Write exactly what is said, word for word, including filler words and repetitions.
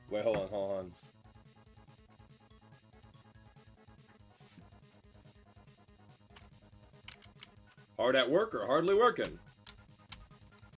Wait, hold on, hold on. Hard at work or hardly working?